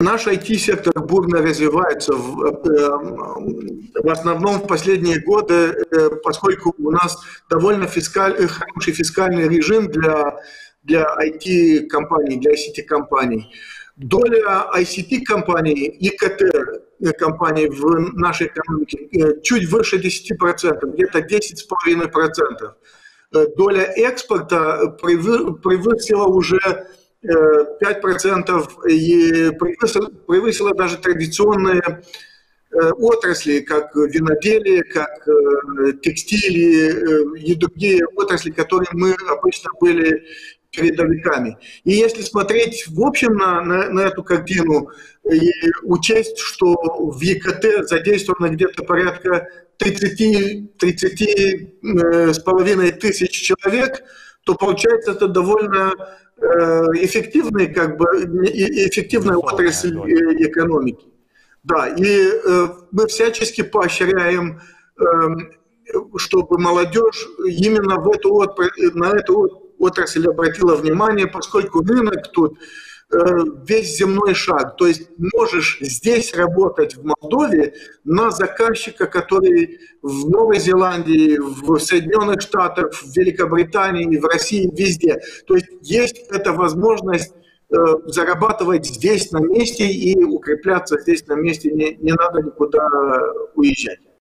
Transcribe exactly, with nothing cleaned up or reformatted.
Наш ай ти-сектор бурно развивается, в, в основном в последние годы, поскольку у нас довольно фискаль, хороший фискальный режим для, для ай ти-компаний, для ай си ти-компаний. Доля ай си ти-компаний и ка тэ-компаний в нашей экономике чуть выше десяти процентов, где-то десять с половиной процентов. Доля экспорта превысила уже пять процентов и превысила, превысила даже традиционные отрасли, как виноделие, как текстили и другие отрасли, которые мы обычно были передовиками. И если смотреть в общем на, на, на эту картину и учесть, что в и ка тэ задействовано где-то порядка тридцати с половиной тысяч человек, то получается это довольно эффективная, как бы, эффективная отрасль экономики. Да, и мы всячески поощряем, чтобы молодежь именно в эту, на эту отрасль обратила внимание, поскольку рынок тут весь земной шаг. То есть можешь здесь работать, в Молдове, на заказчика, который в Новой Зеландии, в Соединенных Штатах, в Великобритании, в России, везде. То есть есть эта возможность зарабатывать здесь на месте и укрепляться здесь на месте. Не, не надо никуда уезжать.